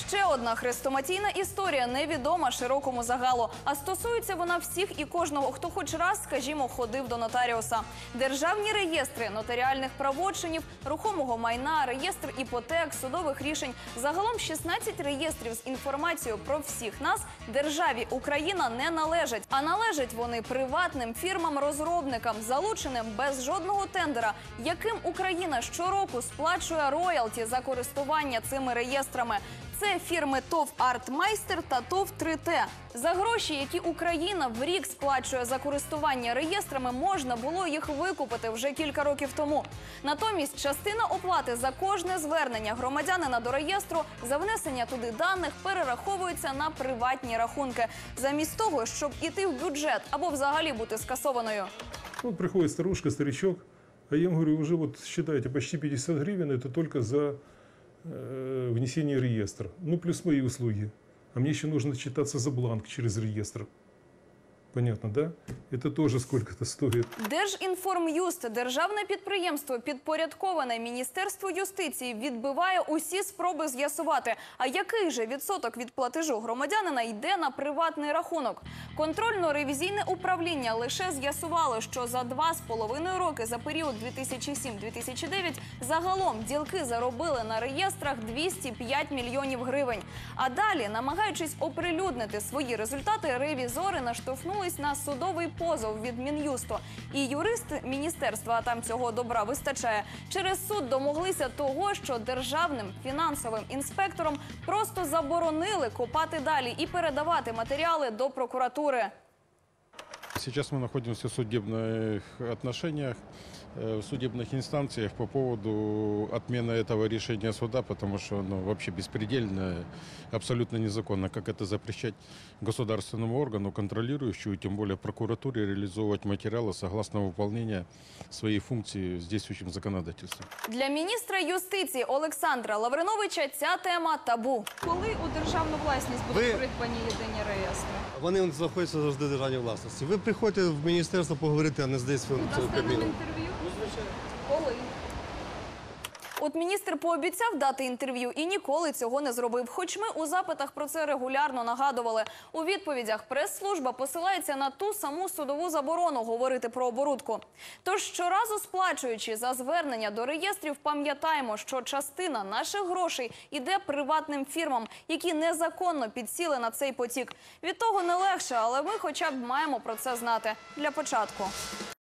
Ще одна хрестоматійна історія невідома широкому загалу. А стосується вона всіх і кожного, хто хоч раз, скажімо, ходив до нотаріуса. Державні реєстри нотаріальних правочинів, рухомого майна, реєстр іпотек, судових рішень. Загалом 16 реєстрів з інформацією про всіх нас державі Україна не належать. А належать вони приватним фірмам-розробникам, залученим без жодного тендера, яким Україна щороку сплачує роялті за користування цими реєстрами. Це фірми ТОВ «Артмайстер» та ТОВ «3Т». За гроші, які Україна в рік сплачує за користування реєстрами, можна було їх викупити вже кілька років тому. Натомість частина оплати за кожне звернення громадянина до реєстру за внесення туди даних перераховується на приватні рахунки, замість того, щоб іти в бюджет або взагалі бути скасованою. Вот приходит старушка, старичок, а я им говорю, уже вот считайте, почти 50 гривен это только за внесение реестра. Ну, плюс мои услуги. А мне еще нужно читаться за бланк через реестр. Понятно, да? Это тоже сколько-то стоит. Держінформюст, державне підприємство, підпорядковане Міністерству юстиції, відбиває усі спроби з'ясувати, а який же відсоток від платежу громадянина йде на приватний рахунок. Контрольно-ревізійне управління лише з'ясувало, що за 2,5 роки за період 2007-2009 загалом ділки заробили на реєстрах 205 мільйонів гривень. А далі, намагаючись оприлюднити свої результати, ревізори наштовхнули на судовий позов від Мін'юсту. І юристи міністерства, а там цього добра вистачає, через суд домоглися того, що державним фінансовим інспекторам просто заборонили копати далі і передавати матеріали до прокуратури. Сейчас мы находимся в судебных отношениях, в судебных инстанциях по поводу отмены этого решения суда, потому что оно вообще беспредельно, абсолютно незаконно. Как это запрещать государственному органу, контролирующему, тем более прокуратуре, реализовывать материалы согласно выполнения своей функции с действующим законодательством. Для міністра юстиції Олександра Лавриновича ця тема табу. Коли у державну власність будуть придбані єдині реєстри? Вони знаходяться завжди в державній власності. Ви приходьте в міністерство поговорити, а не здесь в цьому кабінеті. Коли? От міністр пообіцяв дати інтерв'ю і ніколи цього не зробив. Хоч ми у запитах про це регулярно нагадували. У відповідях прес-служба посилається на ту саму судову заборону говорити про оборудку. Тож щоразу сплачуючи за звернення до реєстрів, пам'ятаємо, що частина наших грошей іде приватним фірмам, які незаконно підсіли на цей потік. Від того не легше, але ми хоча б маємо про це знати. Для початку.